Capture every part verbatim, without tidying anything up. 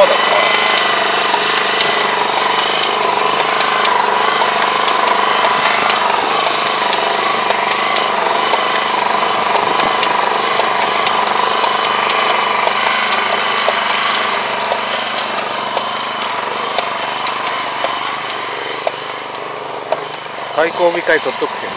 まだか。最高見会取っとくけん。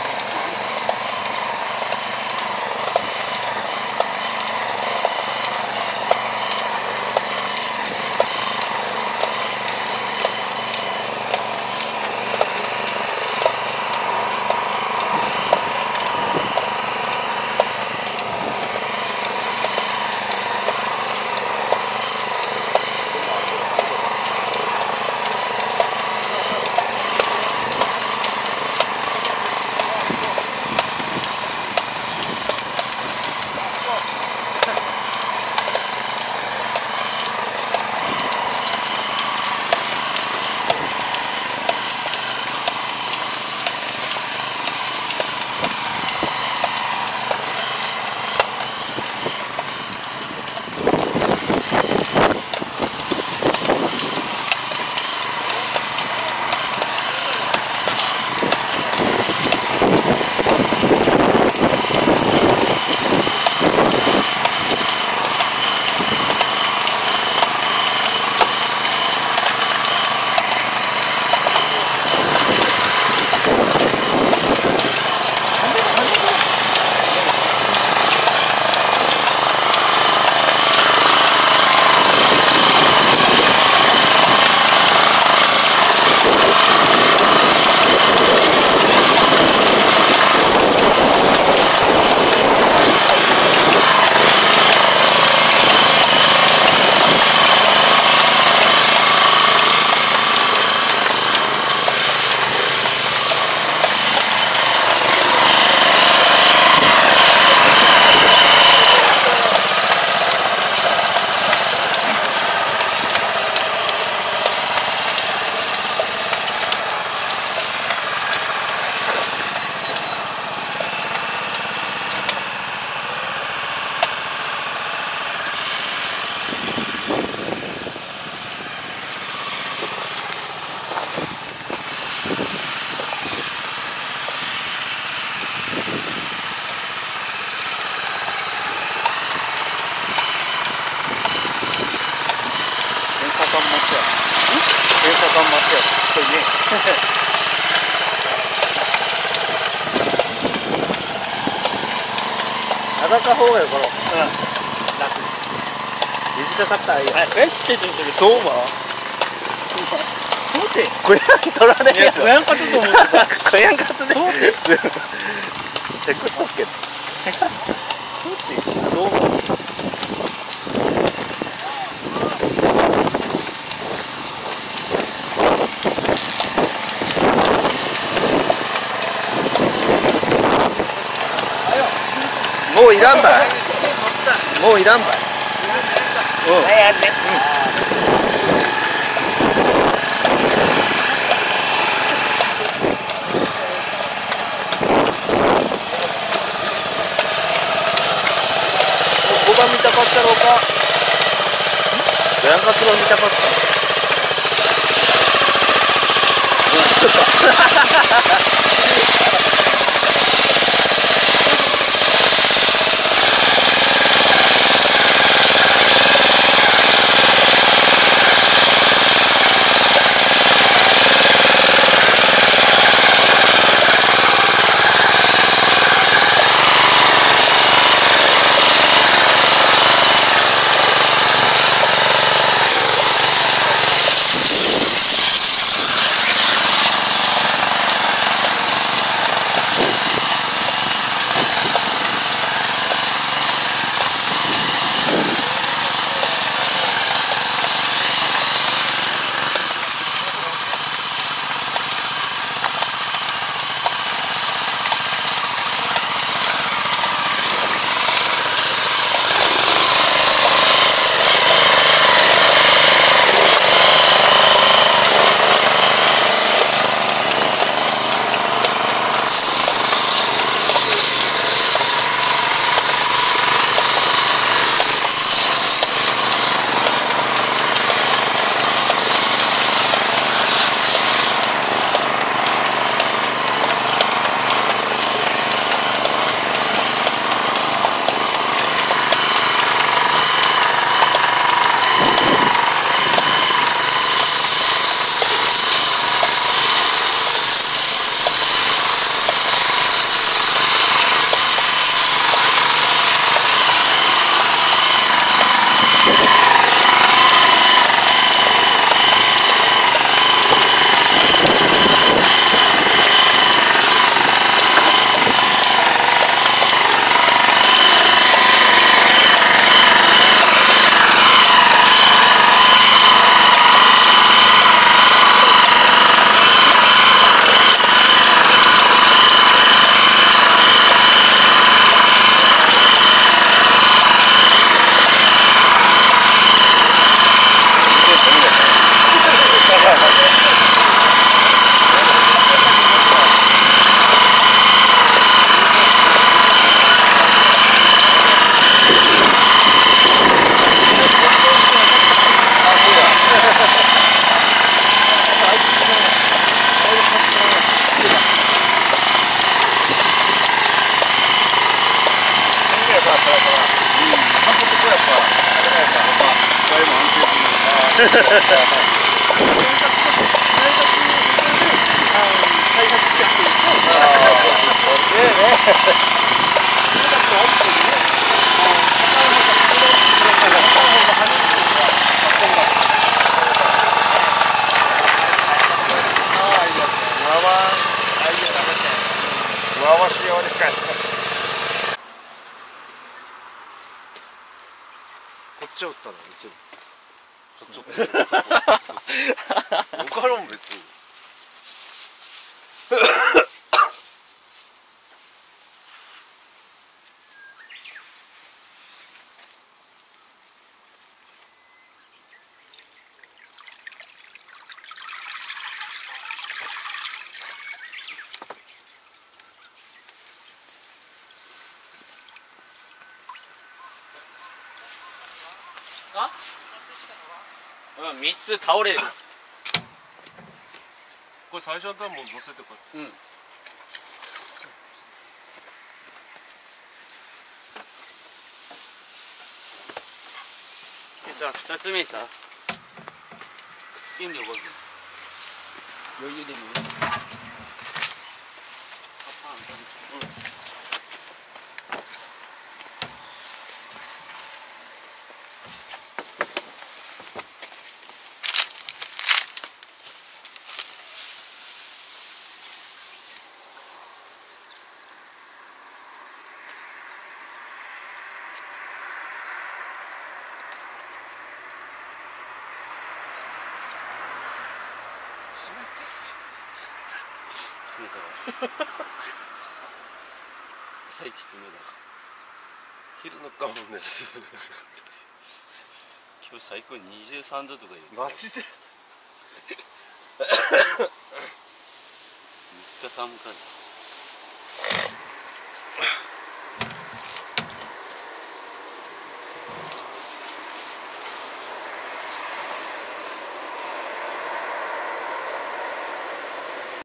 頑張ってよ、これね。長か方がよ、この。うん。楽。短かったらいいよ。え、ちっちゃいとそうま。そうて。これ取られるやつ。こやんかったと思ってた。こやんかったね。そうて。せっかくっけど。そうて。そうま。もういらんばい。もういらんばい。うん。はい、やって。ごばん見たかったろうか。どやんかつば見たかった。うん、ちょっと。 こっちを打ったのいつそっちを打った分からん別にうん、みっつ倒れる。 これ最初の段も乗せてこう。うん。 さあふたつめさ、スピンで動く。余裕で見る。うん。 冷たい冷たい朝一冷たい昼のかもね今日最高にじゅうさんどとか言う。 マジでめっちゃ寒かった。